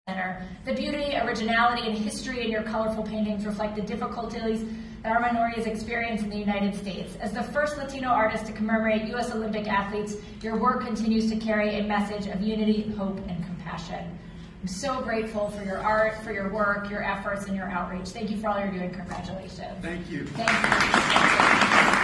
Center. The beauty, originality, and history in your colorful paintings reflect the difficulties that our minorities experience in the United States. As the first Latino artist to commemorate U.S. Olympic athletes, your work continues to carry a message of unity, hope, and compassion. I'm so grateful for your art, for your work, your efforts, and your outreach. Thank you for all you're doing. Congratulations. Thank you. Thank you.